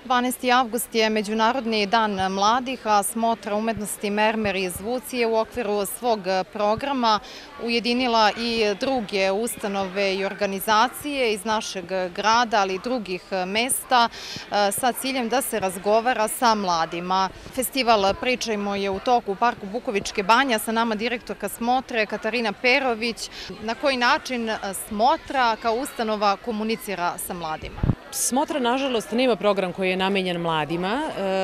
12. avgust je Međunarodni dan mladih, a Smotra umetnosti Mermer iz Vuci je u okviru svog programa ujedinila i druge ustanove i organizacije iz našeg grada, ali i drugih mesta, sa ciljem da se razgovara sa mladima. Festival Pričajmo je u toku u Parku Bukovičke banje, sa nama direktorka Smotre Katarina Perović. Na koji način Smotra kao ustanova komunicira sa mladima? Smotra, nažalost, nema program koji je namenjen mladima,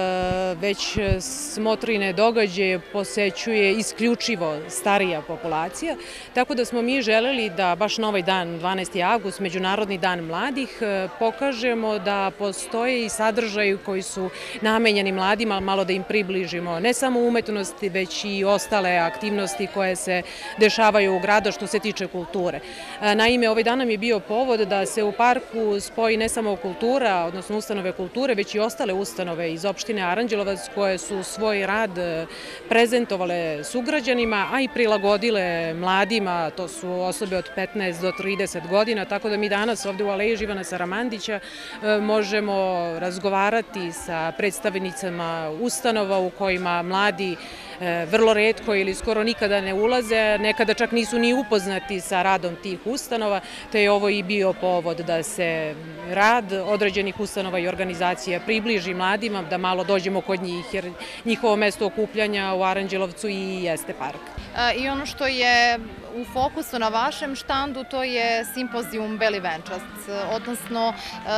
već Smotrine događaje posećuje isključivo starija populacija, tako da smo mi želeli da baš na ovaj dan, 12. avgust, Međunarodni dan mladih, pokažemo da postoje i sadržaji koji su namenjeni mladima, malo da im približimo ne samo umetnosti, već i ostale aktivnosti koje se dešavaju u gradu što se tiče kulture. Naime, ovaj dan nam je bio povod da se u parku spoji ne samo kultura, odnosno ustanove kulture, već i ostale ustanove iz opštine Aranđelovac koje su svoj rad prezentovale sugrađanima, a i prilagodile mladima, to su osobe od 15 do 30 godina, tako da mi danas ovde u Aleji Živana Saramandića možemo razgovarati sa predstavnicama ustanova u kojima mladi vrlo retko ili skoro nikada ne ulaze, nekada čak nisu ni upoznati sa radom tih ustanova, te je ovo i bio povod da se rad određenih ustanova i organizacija približi mladima, da malo dođemo kod njih, jer njihovo mesto okupljanja u Aranđelovcu i jeste park. I ono što je u fokusu na vašem štandu, to je simpozijum Beli venčac, odnosno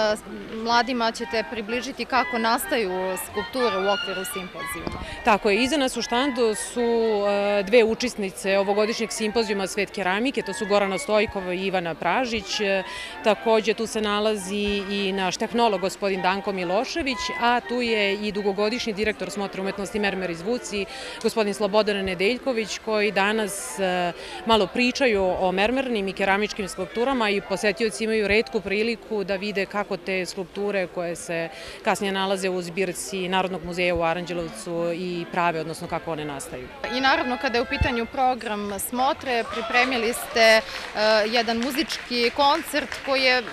mladima ćete približiti kako nastaju skulpture u okviru simpozijuma. Tako je, iza nas u štandu su dve učesnice ovogodišnjeg simpozijuma Svet keramike, to su Gorana Stojkova i Ivana Pražić, takođe tu se nalazi i naš tehnolog gospodin Danko Milošević, a tu je i dugogodišnji direktor Smotre umetnosti Mermer iz Vuci, gospodin Slobodan Nedeljković, koji danas malo pričaju o mermernim i keramičkim skulpturama i posetioci imaju retku priliku da vide kako te skulpture koje se kasnije nalaze u zbirci Narodnog muzeja u Aranđelovcu i prave, odnosno kako one nastaju. I naravno, kada je u pitanju program Smotre, pripremili ste jedan muzički koncert koji je,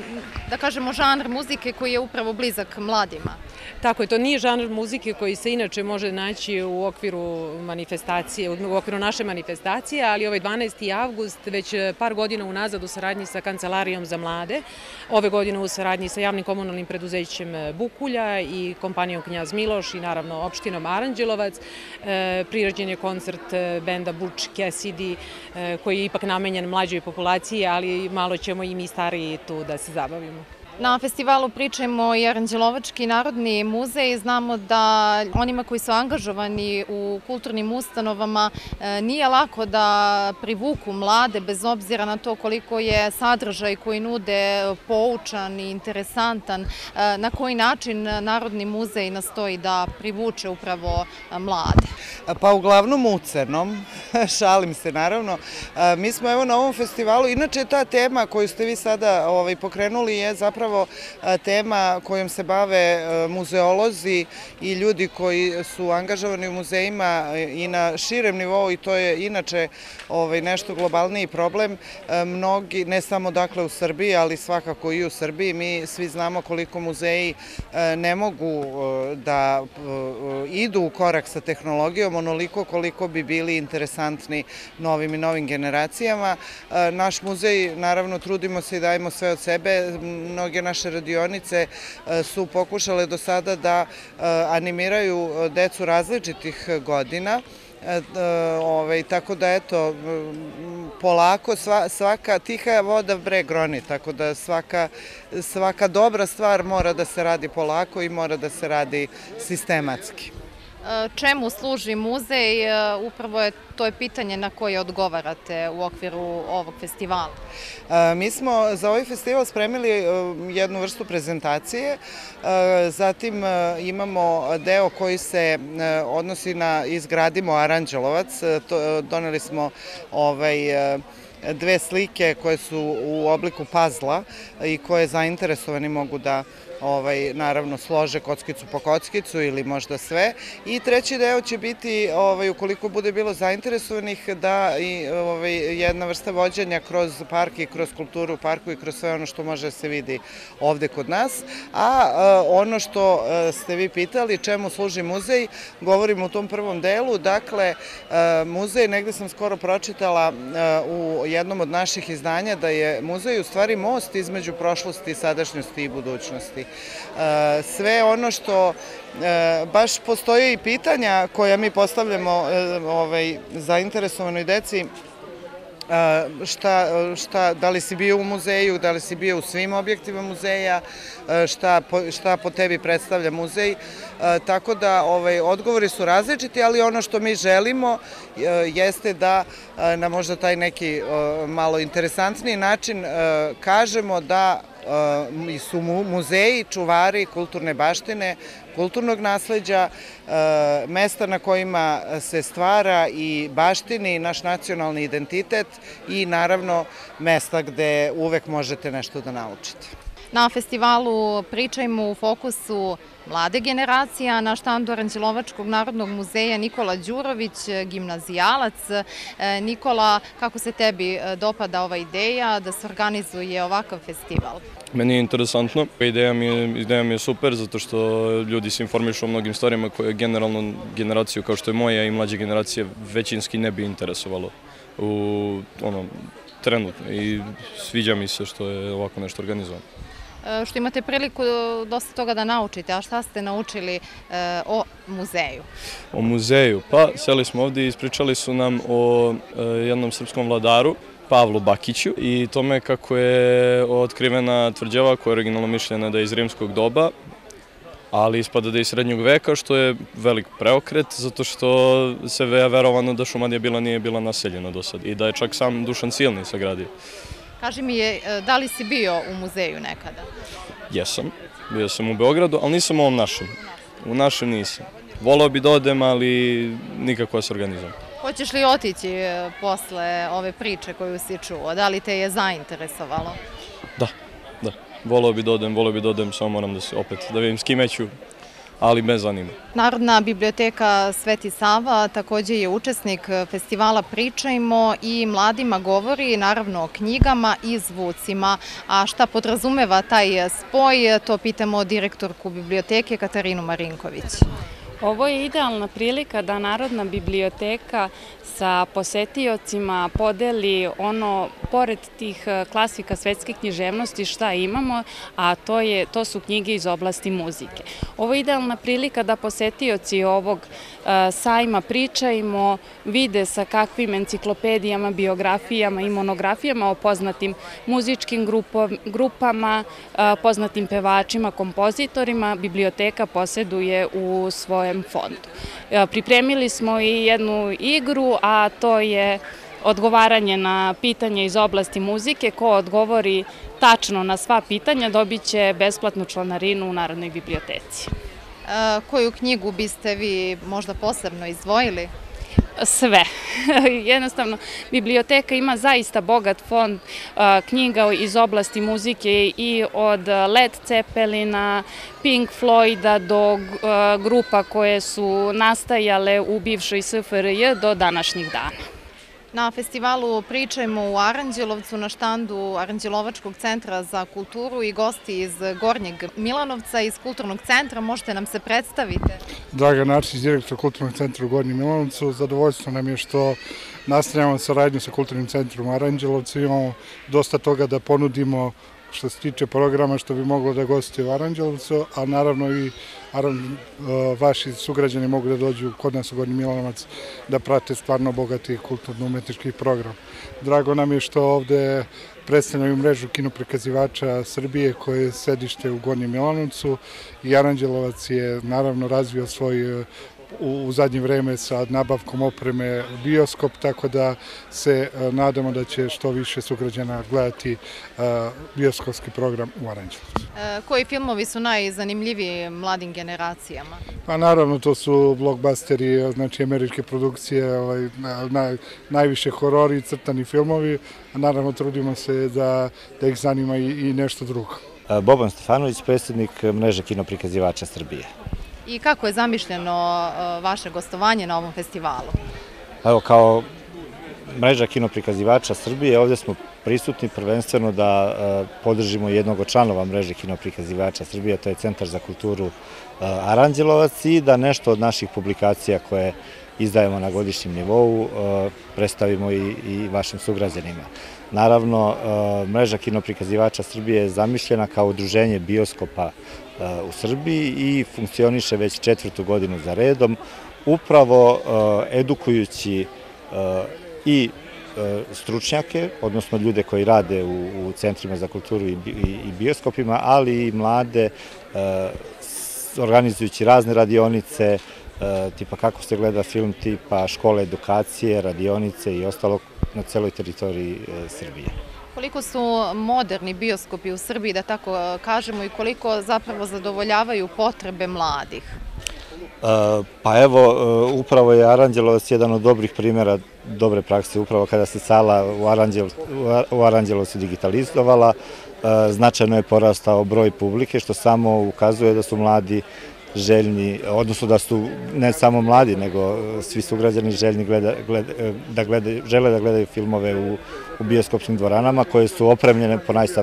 da kažemo, žanr muzike koji je upravo blizak mladima. Tako je, to nije žanr muzike koji se inače može naći u okviru manifestacije, u okviru naše manifestacije, ali ovaj 12. avgust već par godina unazad u saradnji sa Kancelarijom za mlade, ove godine u saradnji sa javnim komunalnim preduzećem Bukulja i kompanijom Knjaz Miloš i naravno opštinom Aranđelovac, priređen je koncert benda Butch Cassidy koji je ipak namenjen mlađoj populaciji, ali malo ćemo i mi stariji tu da se zabavimo. Na festivalu Pričajmo i Aranđelovački narodni muzej. Znamo da onima koji su angažovani u kulturnim ustanovama nije lako da privuku mlade, bez obzira na to koliko je sadržaj koji nude poučan i interesantan. Na koji način Narodni muzej nastoji da privuče upravo mlade? Pa uglavnom u crnom, šalim se naravno. Mi smo evo na ovom festivalu, inače ta tema koju ste vi sada pokrenuli je zapravo tema kojom se bave muzeolozi i ljudi koji su angažovani u muzejima i na širem nivou, i to je inače nešto globalniji problem. Mnogi, ne samo dakle u Srbiji, ali svakako i u Srbiji, mi svi znamo koliko muzeji ne mogu da idu u korak sa tehnologijom, onoliko koliko bi bili interesantni novim i novim generacijama. Naš muzej, naravno, trudimo se i dajemo sve od sebe. Mnoge naše radionice su pokušale do sada da animiraju decu različitih godina. Tako da, eto, polako svaka tiha voda breg roni, tako da svaka dobra stvar mora da se radi polako i mora da se radi sistematski. Čemu služi muzej? Upravo je to pitanje na koje odgovarate u okviru ovog festivala. Mi smo za ovaj festival spremili jednu vrstu prezentacije, zatim imamo deo koji se odnosi na Izgradimo Aranđelovac, doneli smo dve slike koje su u obliku pazla i koje zainteresovani mogu da naravno slože kockicu po kockicu ili možda sve. I treći deo će biti, ukoliko bude bilo zainteresovanih, da i jedna vrsta vođenja kroz park i kroz kulturu u parku i kroz sve ono što može da se vidi ovde kod nas. A ono što ste vi pitali, čemu služi muzej, govorimo u tom prvom delu. Dakle, muzej, negde sam skoro pročitala u jednom od naših izdanja da je muzej u stvari most između prošlosti, sadašnjosti i budućnosti. Sve ono što baš postoje i pitanja koja mi postavljamo zainteresovanoj deci, da li si bio u muzeju, da li si bio u svim objektima muzeja, šta po tebi predstavlja muzej. Tako da odgovori su različiti, ali ono što mi želimo jeste da na možda taj neki malo interesantniji način kažemo da su muzeji čuvari kulturne baštine, kulturnog nasleđa, mesta na kojima se stvara i baštini naš nacionalni identitet i naravno mesta gde uvek možete nešto da naučite. Na festivalu Pričajmo u fokusu mlade generacije, a na štandu Aranđelovačkog narodnog muzeja Nikola Đurović, gimnazijalac. Nikola, kako se tebi dopada ova ideja da se organizuje ovakav festival? Meni je interesantno. Ideja mi je super zato što ljudi se informišu o mnogim stvarima koje generalno generaciju kao što je moja i mlađe generacije većinski ne bi interesovalo u trenutno i sviđa mi se što je ovako nešto organizovano. Što imate priliku dosta toga da naučite, a šta ste naučili o muzeju? O muzeju? Pa, seli smo ovdje i ispričali su nam o jednom srpskom vladaru, Pavlu Bakiću, i tome kako je otkrivena tvrđava koja je originalno mišljena da je iz rimskog doba, ali ispada da je iz srednjeg veka, što je velik preokret, zato što se verovano da Šumadija nije bila naseljena do sad i da je čak sam Dušan Silni sagradio. Kaži mi, da li si bio u muzeju nekada? Jesam, bio sam u Beogradu, ali nisam u ovom našem. U našem nisam. Voleo bi da odem, ali nikako da se organizujem. Hoćeš li otići posle ove priče koju si čuo? Da li te je zainteresovalo? Da. Voleo bi da odem, samo moram da vidim s kime ću, ali me zanima. Narodna biblioteka Sveti Sava takođe je učesnik festivala Pričajmo i mladima govori naravno o knjigama i zvucima. A šta podrazumeva taj spoj, to pitamo direktorku biblioteke Katarinu Marinković. Ovo je idealna prilika da Narodna biblioteka sa posetiocima podeli ono, pored tih klasika svetske književnosti šta imamo, a to su knjige iz oblasti muzike. Ovo je idealna prilika da posetioci ovog sajma Pričajmo vide sa kakvim enciklopedijama, biografijama i monografijama o poznatim muzičkim grupama, poznatim pevačima, kompozitorima biblioteka poseduje u svojem fondu. Pripremili smo i jednu igru, a to je odgovaranje na pitanja iz oblasti muzike. Ko odgovori tačno na sva pitanja dobit će besplatnu članarinu u Narodnoj biblioteci. Koju knjigu biste vi možda posebno izdvojili? Sve. Jednostavno, biblioteka ima zaista bogat fond knjiga iz oblasti muzike i od Led Zeppelina, Pink Floyda do grupa koje su nastajale u bivšoj SFRJ do današnjih dana. Na festivalu Pričajmo u Aranđelovcu na štandu Aranđelovačkog centra za kulturu i gosti iz Gornjeg Milanovca iz Kulturnog centra. Možete nam se predstaviti? Dragan Arsić, direktor Kulturnog centra u Gornjem Milanovcu. Zadovoljstvo nam je što nastavljamo saradnju sa Kulturnim centrom u Aranđelovcu. Imamo dosta toga da ponudimo što se tiče programa što bi moglo da gostuje u Aranđelovcu, a naravno i vaši sugrađani mogu da dođu kod nas u Gornji Milanovac da prate stvarno bogati kulturno-umetnički program. Drago nam je što ovde predstavljaju mrežu kinoprikazivača Srbije koje je sedište u Gornjem Milanovcu i Aranđelovac je naravno razvio svoj u zadnje vreme sa nabavkom opreme bioskop, tako da se nadamo da će što više sugrađana gledati bioskopski program u Aranđelovcu. Koji filmovi su najzanimljiviji mladim generacijama? Pa naravno to su blockbusteri, znači američke produkcije, najviše horori i crtani filmovi, a naravno trudimo se da ih zanima i nešto drugo. Boban Stefanović, predsjednik mreže kinoprikazivača Srbije. I kako je zamišljeno vaše gostovanje na ovom festivalu? Evo, kao mreža kinoprikazivača Srbije, ovdje smo prisutni prvenstveno da podržimo jednog od članova mreže kinoprikazivača Srbije, to je Centar za kulturu Aranđelovac, i da nešto od naših publikacija koje izdajemo na godišnjem nivou predstavimo i vašim sugrađanima. Naravno, mreža kinoprikazivača Srbije je zamišljena kao udruženje bioskopa u Srbiji i funkcioniše već 4. godinu za redom, upravo edukujući i stručnjake, odnosno ljude koji rade u centrima za kulturu i bioskopima, ali i mlade, organizujući razne radionice, tipa kako se gleda film, tipa škole edukacije, radionice i ostalo na celoj teritoriji Srbije. Koliko su moderni bioskopi u Srbiji, da tako kažemo, i koliko zapravo zadovoljavaju potrebe mladih? Pa evo, upravo je Aranđelovac jedan od dobrih primjera dobre prakse. Upravo kada se sala u Aranđelovcu digitalizovala, značajno je porastao broj publike, što samo ukazuje da su mladi željni, odnosno da su ne samo mladi, nego svi sugrađani željni žele da gledaju filmove u bioskopskim dvoranama koje su opremljene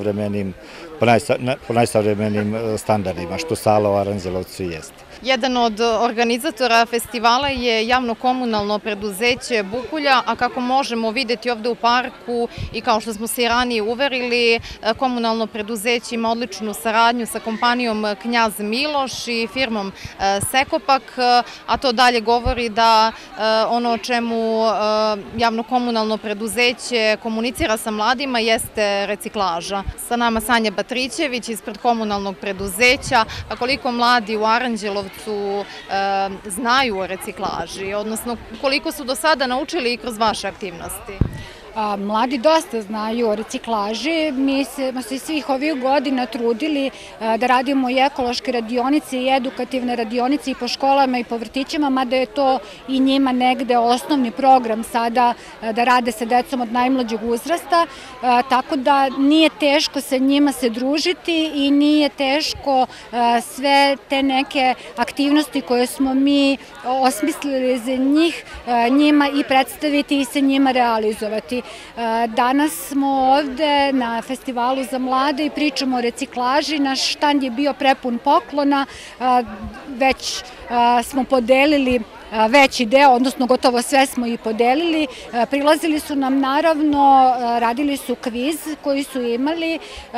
po najsavremenijim standardima, što sala u Aranđelovcu i jeste. Jedan od organizatora festivala je javno-komunalno preduzeće Bukulja, a kako možemo vidjeti ovde u parku i kao što smo se i ranije uverili, komunalno preduzeće ima odličnu saradnju sa kompanijom Knjaz Miloš i firmom Sekopak, a to dalje govori da ono o čemu javno-komunalno preduzeće komunicira sa mladima jeste reciklaža. Sa nama Sanja Batrićević ispred komunalnog preduzeća, a koliko mladi u Aranđelovcu znaju o reciklaži, odnosno koliko su do sada naučili i kroz vaše aktivnosti? Mladi dosta znaju o reciklaži. Mi smo se svih ovih godina trudili da radimo i ekološke radionice i edukativne radionice i po školama i po vrtićima, mada je to i njima negde osnovni program sada da rade sa decom od najmlađeg uzrasta, tako da nije teško sa njima se družiti i nije teško sve te neke aktivnosti koje smo mi osmislili za njih, njima i predstaviti i sa njima realizovati. Danas smo ovde na festivalu za mlade i pričamo o reciklaži. Naš štand je bio prepun poklona, već smo podelili veći deo, odnosno gotovo sve smo i podelili. Prilazili su nam naravno, radili su kviz koji su imali,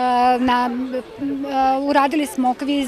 uradili smo kviz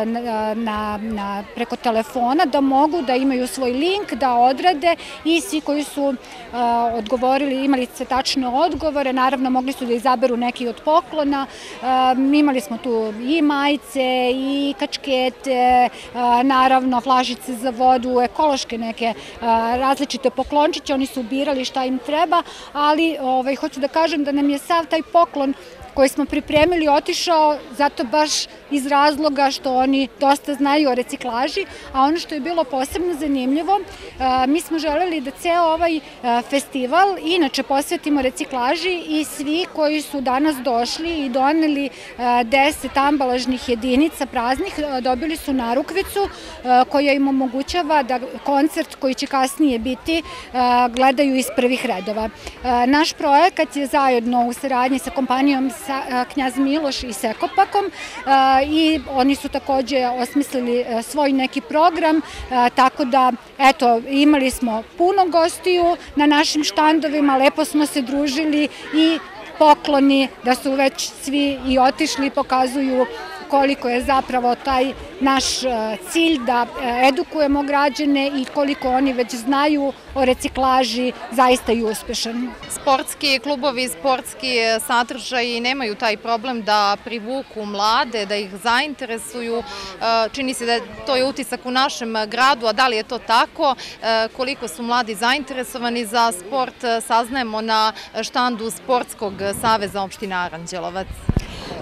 preko telefona da mogu da imaju svoj link, da odrade i svi koji su odgovorili, imali sve tačne odgovore, naravno mogli su da izaberu neki od poklona. Imali smo tu i majice, i kačkete, naravno flašice za vodu, ekološke neke različite poklončiće, oni su birali šta im treba, ali hoću da kažem da nam je sav taj poklon koji smo pripremili otišao zato baš iz razloga što oni dosta znaju o reciklaži, a ono što je bilo posebno zanimljivo, mi smo želeli da ceo ovaj festival inače posvetimo reciklaži i svi koji su danas došli i doneli 10 ambalažnih jedinica praznih, dobili su narukvicu koja im omogućava da koncert koji će kasnije biti gledaju iz prvih redova. Naš projekat je zajedno u saradnji sa kompanijom Knjaz Miloš i Sekopakom i oni su takođe osmislili svoj neki program, tako da eto, imali smo puno gostiju na našim štandovima, lepo smo se družili i pokloni da su već svi i otišli pokazuju koliko je zapravo taj naš cilj da edukujemo građane i koliko oni već znaju o reciklaži zaista i uspešan. Sportski klubovi, sportski sadržaji nemaju taj problem da privuku mlade, da ih zainteresuju. Čini se da to je utisak u našem gradu, a da li je to tako? Koliko su mladi zainteresovani za sport, saznajemo na štandu Sportskog saveza opštine Aranđelovac.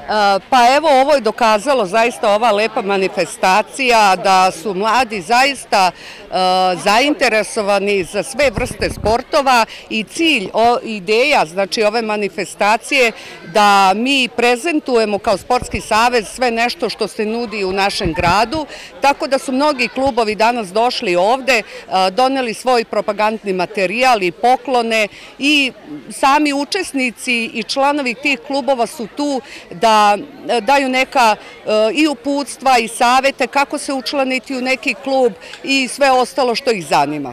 Pa evo, ovo je dokazalo zaista ova lepa manifestacija da su mladi zaista zainteresovani za sve vrste sportova i cilj, ideja znači ove manifestacije da mi prezentujemo kao Sportski savez sve nešto što se nudi u našem gradu, tako da su mnogi klubovi danas došli ovde, doneli svoj propagandni materijal i poklone i sami učesnici i članovi tih klubova su tu da daju neka i uputstva i savete kako se učlaniti u neki klub i sve ostalo što ih zanima.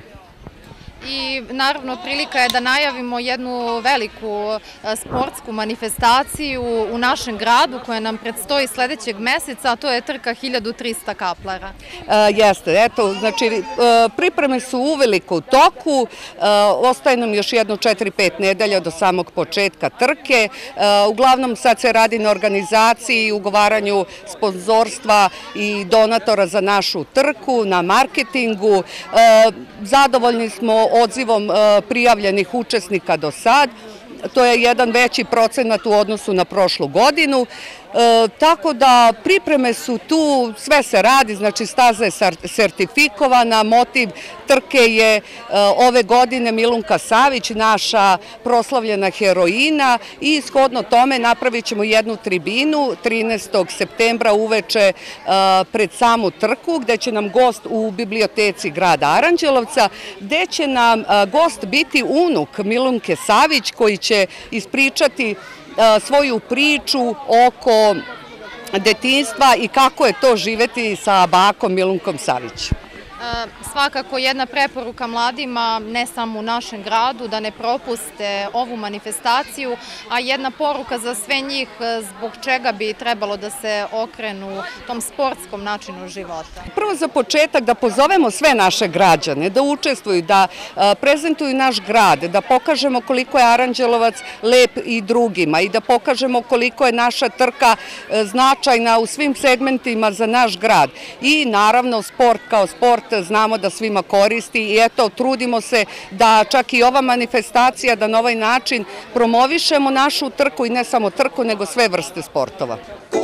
I naravno prilika je da najavimo jednu veliku sportsku manifestaciju u našem gradu koja nam predstoji sledećeg meseca, a to je trka 1300 kaplara. Jeste, eto, znači pripreme su uveliko u toku, ostaje nam još jedno 4-5 nedelja do samog početka trke, uglavnom sad se radi na organizaciji i ugovaranju sponzorstva i donatora za našu trku, na marketingu, zadovoljni smo odzivom prijavljenih učesnika do sad. To je jedan veći procenat u odnosu na prošlu godinu. Tako da pripreme su tu, sve se radi, znači staza je sertifikovana, motiv trke je ove godine Milunka Savić, naša proslavljena heroina i shodno tome napravit ćemo jednu tribinu 13. septembra uveče pred samu trku gde će nam gost u biblioteci grada Aranđelovca, gde će nam gost biti unuk Milunke Savić koji će ispričati svoju priču oko detinjstva i kako je to živeti sa bakom Milunkom Savić. Svakako jedna preporuka mladima, ne samo u našem gradu, da ne propuste ovu manifestaciju, a jedna poruka za sve njih zbog čega bi trebalo da se okrenu tom sportskom načinu života. Prvo za početak da pozovemo sve naše građane, da učestvuju, da prezentuju naš grad, da pokažemo koliko je Aranđelovac lep i drugima i da pokažemo koliko je naša trka značajna u svim segmentima za naš grad. I naravno sport kao sport znamo da svima koristi i eto, trudimo se da čak i ova manifestacija, da na ovaj način promovišemo našu trku i ne samo trku, nego sve vrste sportova.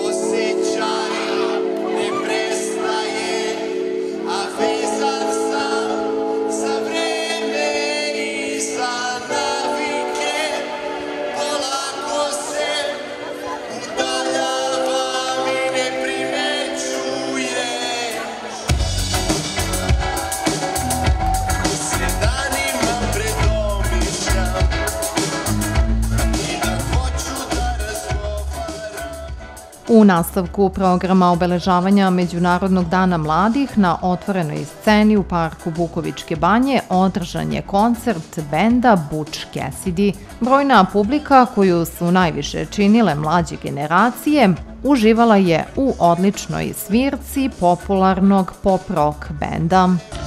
U nastavku programa obeležavanja Međunarodnog dana mladih na otvorenoj sceni u parku Bukovičke banje održan je koncert benda Butch Cassidy. Brojna publika koju su najviše činile mlađe generacije uživala je u odličnoj svirci popularnog pop rock benda.